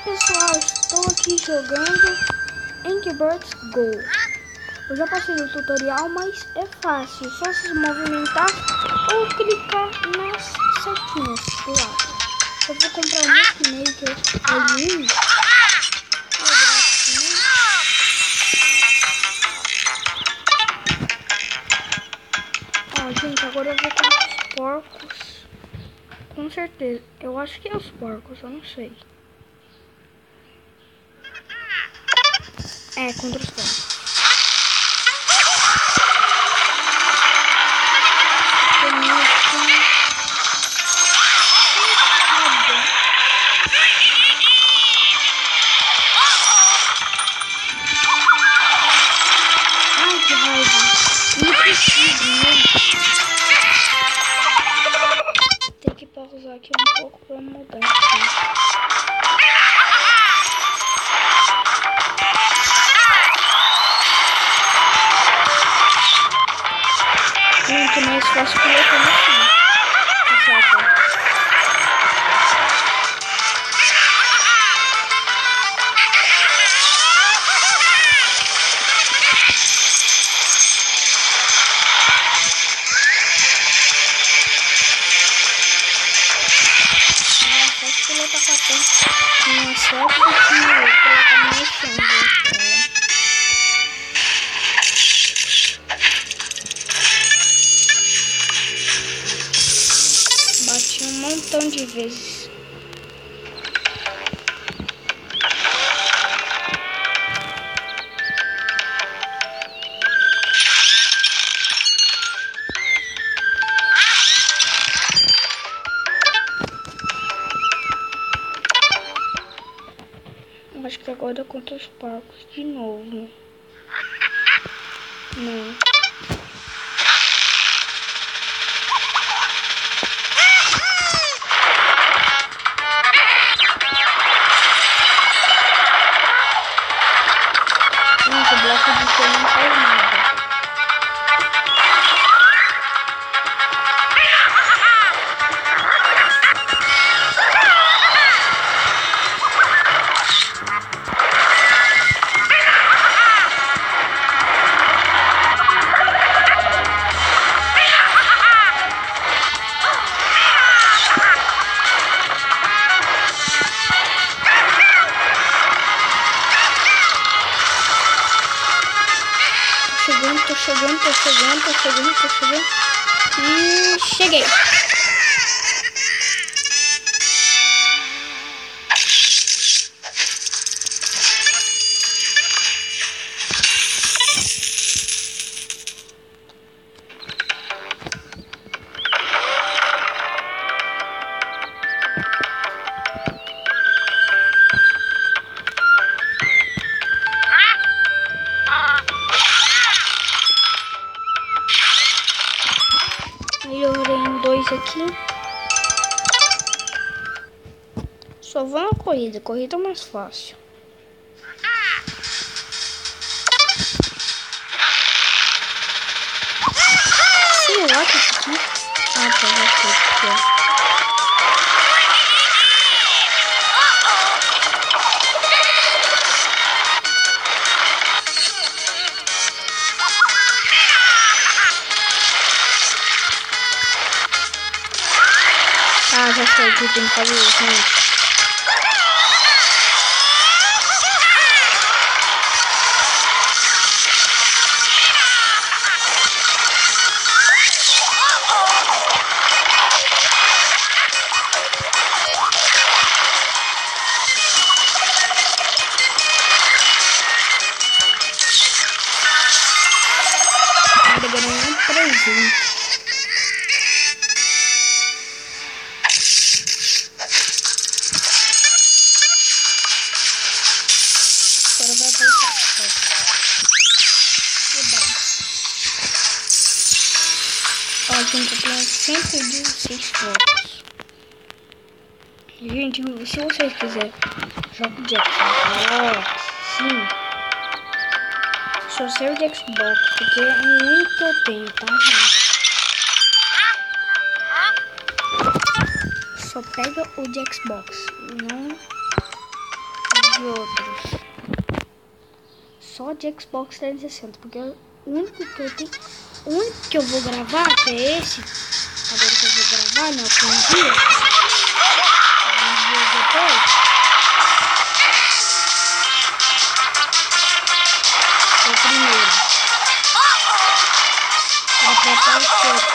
pessoal, estou aqui jogando Angry Birds Go. Eu já passei do tutorial, mas é fácil, só se movimentar ou clicar nas setinhas do lado. Eu vou comprar um Bookmaker ali. Ó, gente, agora eu vou com os porcos. Com certeza, eu acho que é os porcos, eu não sei. É, contra os porcos. Ai, que raiva. Não preciso, né? Tem que pausar aqui um pouco pra mudar aqui. Muito mais fácil pilotar no chão. Pilotar com a perna uma certa do que pilotar no chão da tela. Bati um montão de vezes. Acho que agora eu conto os porcos de novo. Não. Nossa, o bloco de cima não faz nada. Tô chegando. E cheguei. Melhorei em 2 aqui. Só vou na corrida. Corrida é mais fácil. Sei lá que isso aqui. Ah, tá. Já sei o que é. Ah, já sei que tem que fazer isso, né? Ainda ganhei um presente. Agora vai voltar. Ó, gente, eu tenho 116 pontos. Gente, se vocês quiserem jogo de Xbox, sim. Só serve de Xbox, porque é o único que eu tenho, tá, gente? Só pega o de Xbox, não outros. Só de Xbox 360, porque o único que eu tenho, o único que eu vou gravar, que é esse, agora que eu vou gravar, né, alguns dias depois, é o primeiro. Vou apertar o que aqui,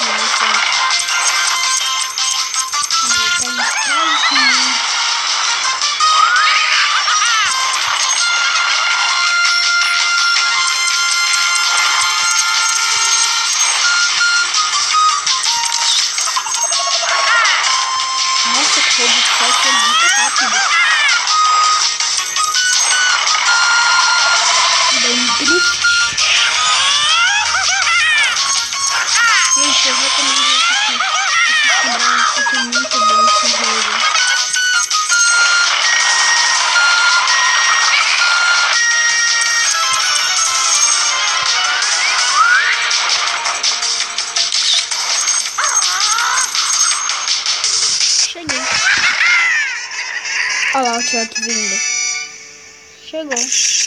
nossa, que foi de é muito rápido. Deu um drift. Gente, eu recomendo assistir. Vocês quebraram porque é muito bom esse jogo. Cheguei. Olha lá o Chuck vindo. Chegou.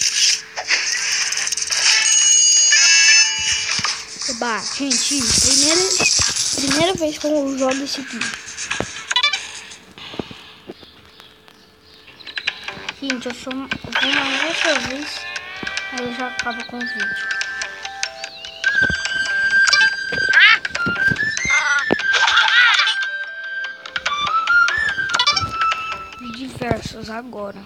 Bah, gente, primeira vez que eu jogo esse aqui. Gente, eu vou mais essa vez, aí eu já acabo com o vídeo. Diversos agora.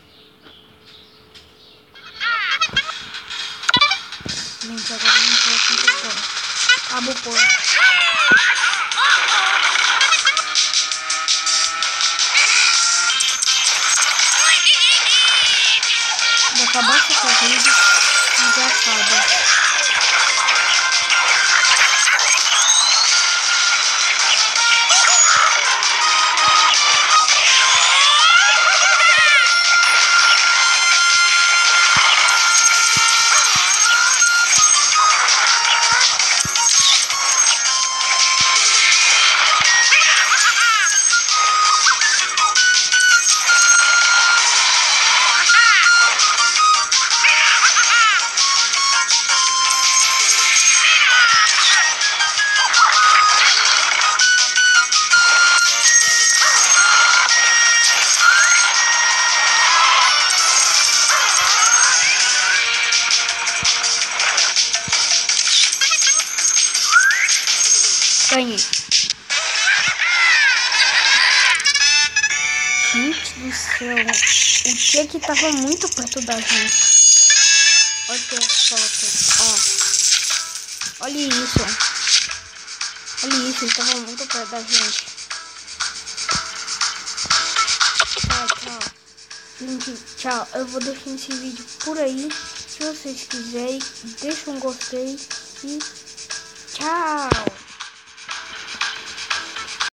Gente, agora a gente vai acontecer. Acaba o porco. Vai acabar essa corrida e já acaba. Ganhei. Gente do céu, o Chuck tava muito perto da gente. Olha que foto, ó. Olha isso. Olha isso, ele tava muito perto da gente. Tchau. Gente, tchau. Eu vou deixar esse vídeo por aí. Se vocês quiserem, deixa um gostei e tchau.